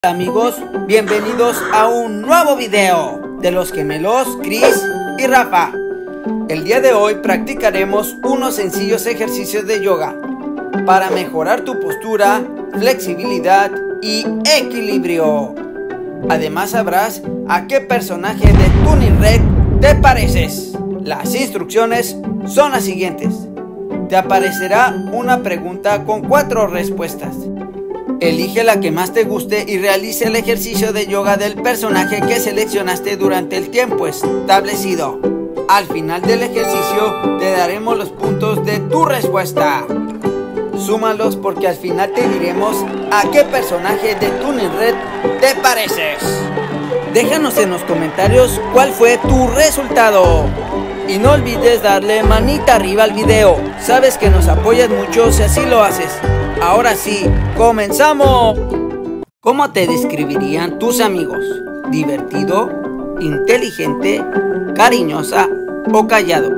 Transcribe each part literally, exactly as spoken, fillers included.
Hola amigos, bienvenidos a un nuevo video de los gemelos Chris y Rafa. El día de hoy practicaremos unos sencillos ejercicios de yoga para mejorar tu postura, flexibilidad y equilibrio. Además sabrás a qué personaje de Tuning Red te pareces. Las instrucciones son las siguientes. Te aparecerá una pregunta con cuatro respuestas. Elige la que más te guste y realice el ejercicio de yoga del personaje que seleccionaste durante el tiempo establecido. Al final del ejercicio te daremos los puntos de tu respuesta. Súmalos porque al final te diremos a qué personaje de Tuning Red te pareces. Déjanos en los comentarios cuál fue tu resultado. Y no olvides darle manita arriba al video. Sabes que nos apoyas mucho si así lo haces. Ahora sí, ¡comenzamos! ¿Cómo te describirían tus amigos? ¿Divertido, inteligente, cariñosa o callado?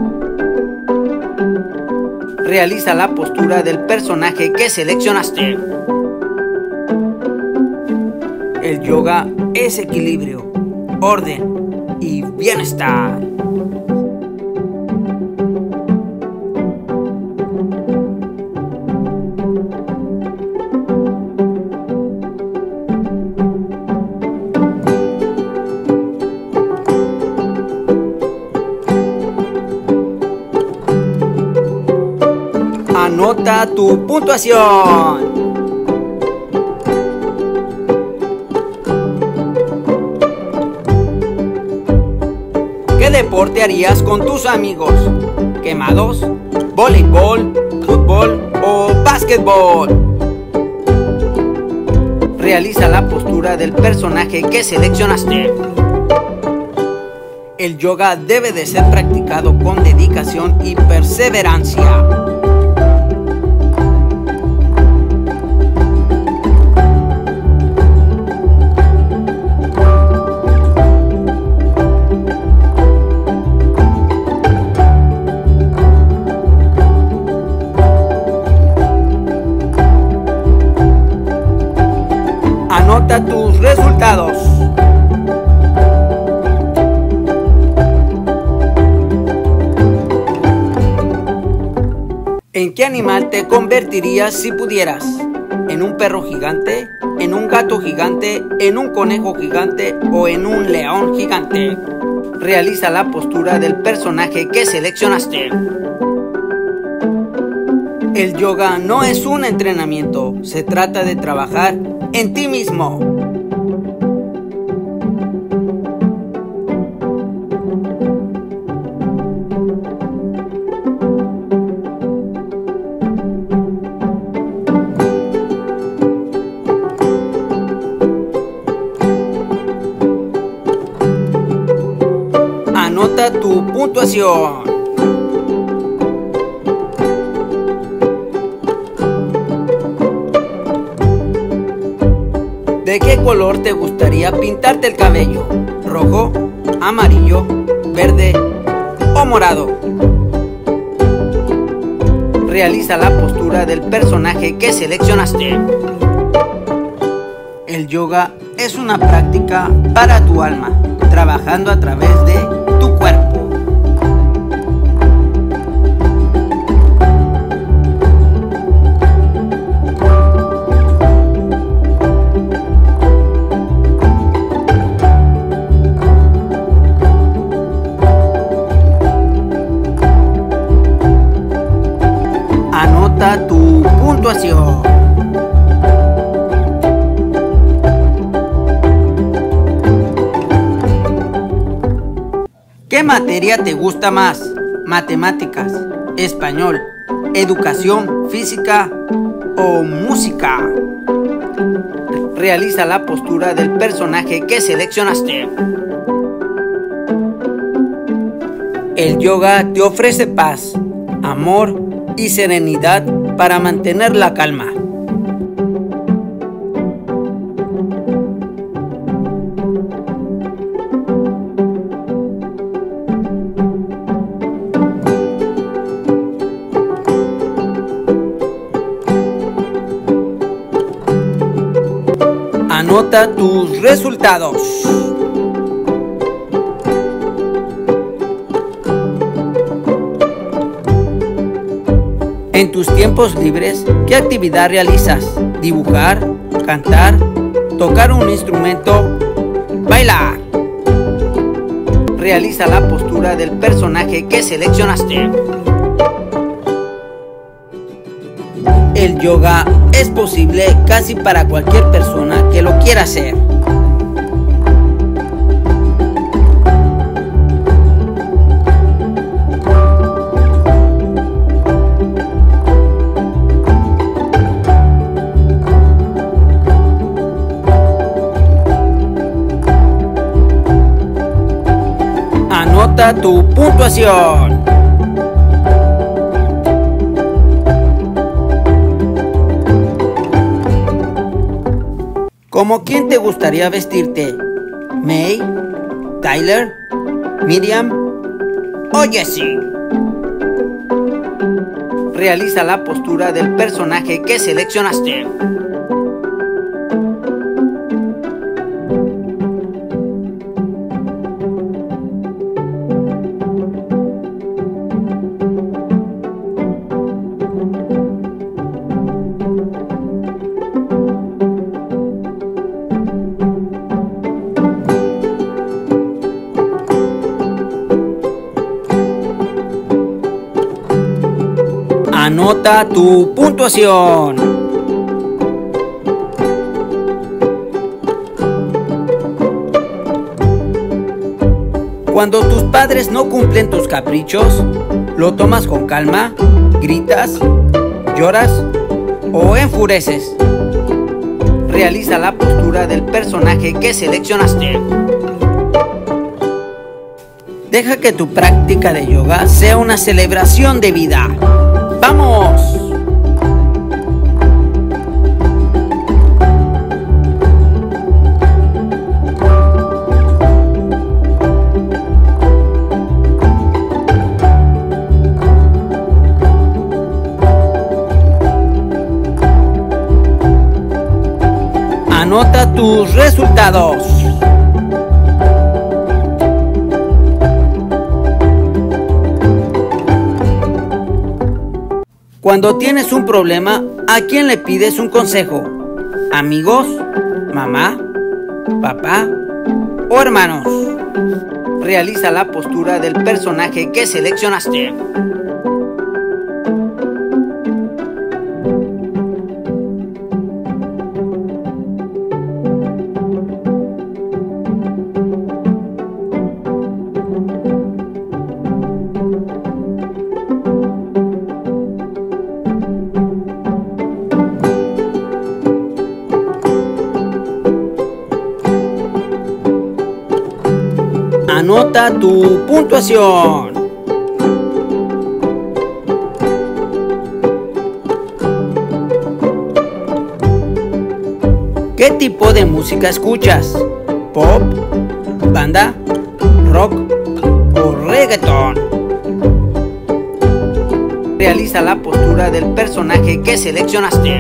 Realiza la postura del personaje que seleccionaste. El yoga es equilibrio, orden y bienestar. Anota tu puntuación. ¿Qué deporte harías con tus amigos? ¿Quemados, voleibol, fútbol o básquetbol? Realiza la postura del personaje que seleccionaste. El yoga debe de ser practicado con dedicación y perseverancia. Anota tus resultados. ¿En qué animal te convertirías si pudieras? ¿En un perro gigante? ¿En un gato gigante? ¿En un conejo gigante? ¿O en un león gigante? Realiza la postura del personaje que seleccionaste. El yoga no es un entrenamiento, se trata de trabajar en ti mismo. Anota tu puntuación. ¿De qué color te gustaría pintarte el cabello? ¿Rojo, amarillo, verde o morado? Realiza la postura del personaje que seleccionaste. El yoga es una práctica para tu alma, trabajando a través de tu cuerpo. Anota tu puntuación. ¿Qué materia te gusta más? ¿Matemáticas, español, educación física o música? Realiza la postura del personaje que seleccionaste. El yoga te ofrece paz, amor y serenidad para mantener la calma. Anota tus resultados. En tus tiempos libres, ¿qué actividad realizas? ¿Dibujar? ¿Cantar? ¿Tocar un instrumento? ¡Bailar! Realiza la postura del personaje que seleccionaste. El yoga es posible casi para cualquier persona que lo quiera hacer. Anota tu puntuación. ¿Cómo quién te gustaría vestirte? ¿May? ¿Tyler? ¿Miriam? ¿O Jessie? Realiza la postura del personaje que seleccionaste. Anota tu puntuación. Cuando tus padres no cumplen tus caprichos, ¿lo tomas con calma? ¿Gritas? ¿Lloras? ¿O enfureces? Realiza la postura del personaje que seleccionaste. Deja que tu práctica de yoga sea una celebración de vida. ¡Vamos! Anota tus resultados. Cuando tienes un problema, ¿a quién le pides un consejo? ¿Amigos? ¿Mamá? ¿Papá? ¿O hermanos? Realiza la postura del personaje que seleccionaste. Anota tu puntuación. ¿Qué tipo de música escuchas? ¿Pop? ¿Banda? ¿Rock? ¿O reggaetón? Realiza la postura del personaje que seleccionaste.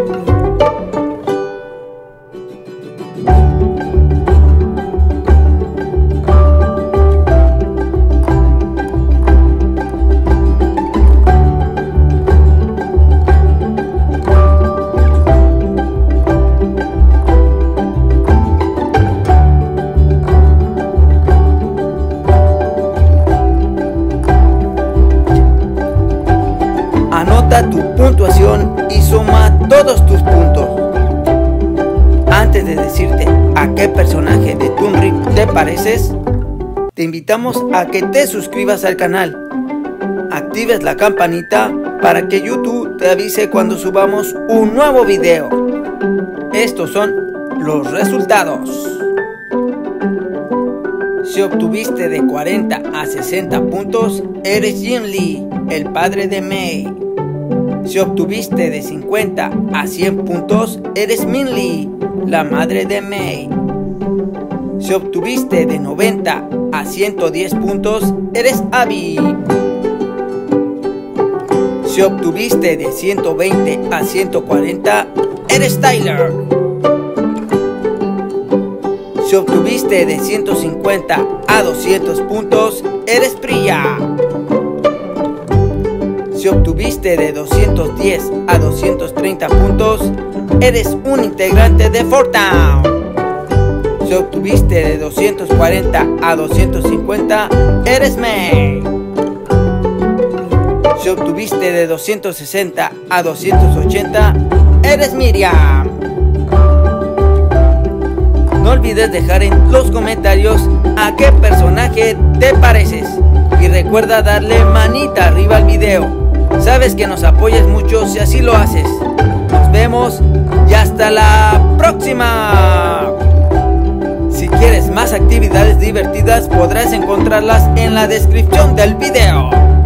Anota tu puntuación y suma todos tus puntos. Antes de decirte a qué personaje de Toon Rip te pareces, te invitamos a que te suscribas al canal, actives la campanita para que YouTube te avise cuando subamos un nuevo video. Estos son los resultados. Si obtuviste de cuarenta a sesenta puntos, eres Jin Lee, el padre de May. Si obtuviste de cincuenta a cien puntos, eres Min Lee, la madre de May. Si obtuviste de noventa a ciento diez puntos, eres Abby. Si obtuviste de ciento veinte a ciento cuarenta, eres Tyler. Si obtuviste de ciento cincuenta a doscientos puntos, eres Priya. Si obtuviste de doscientos diez a doscientos treinta puntos, eres un integrante de Four Town. Si obtuviste de doscientos cuarenta a doscientos cincuenta, eres May. Si obtuviste de doscientos sesenta a doscientos ochenta, eres Miriam. No olvides dejar en los comentarios a qué personaje te pareces. Y recuerda darle manita arriba al video. Sabes que nos apoyas mucho si así lo haces. Nos vemos y hasta la próxima. Si quieres más actividades divertidas podrás encontrarlas en la descripción del video.